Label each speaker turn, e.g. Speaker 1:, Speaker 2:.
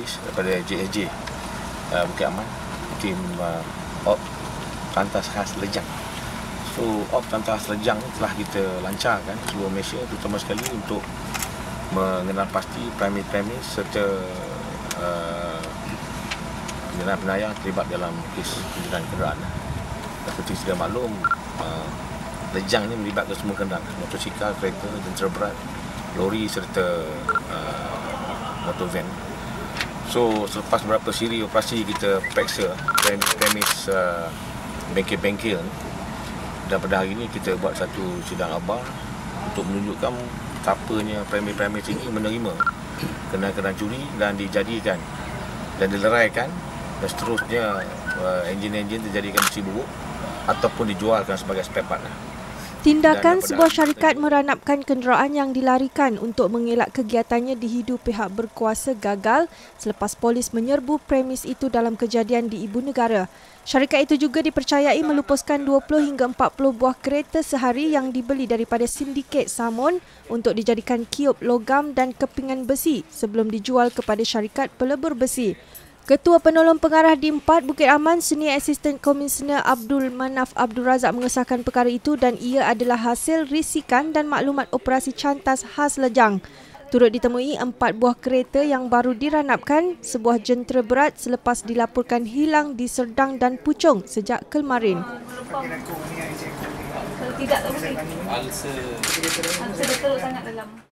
Speaker 1: polis daripada JSJ Bukit Aman, tim Op Lantas Khas Lejang. So Op Lantas Khas Lejang telah kita lancarkan seluruh Malaysia, terutama sekali untuk mengenal pasti premis-premis serta penayang terlibat dalam kes penjualan kenderaan. Seperti sudah maklum, Lejang ini melibatkan semua kenderaan, motosikal, kereta, jentera berat, lori serta motor van. So selepas beberapa siri operasi kita periksa premis bengkel-bengkel, dan pada hari ini kita buat satu sidang khabar untuk menunjukkan betapanya premis-premis ini menerima kenderaan curi dan dijadikan dan dileraikan, dan seterusnya enjin-enjin dijadikan besi buruk ataupun dijualkan sebagai spare part.
Speaker 2: Tindakan sebuah syarikat meranapkan kenderaan yang dilarikan untuk mengelak kegiatannya dihidu pihak berkuasa gagal selepas polis menyerbu premis itu dalam kejadian di ibu negara. Syarikat itu juga dipercayai melupuskan 20 hingga 40 buah kereta sehari yang dibeli daripada sindiket Samon untuk dijadikan kiup logam dan kepingan besi sebelum dijual kepada syarikat pelebur besi. Ketua Penolong Pengarah di 4 Bukit Aman, Senior Assistant Komisioner Abdul Manaf Abdul Razak mengesahkan perkara itu dan ia adalah hasil risikan dan maklumat operasi cantas khas Lejang. Turut ditemui 4 buah kereta yang baru diranapkan, sebuah jentera berat selepas dilaporkan hilang di Serdang dan Puchong sejak kemarin.
Speaker 3: Kalau tidak, tak boleh. Alsa dia teruk sangat dalam.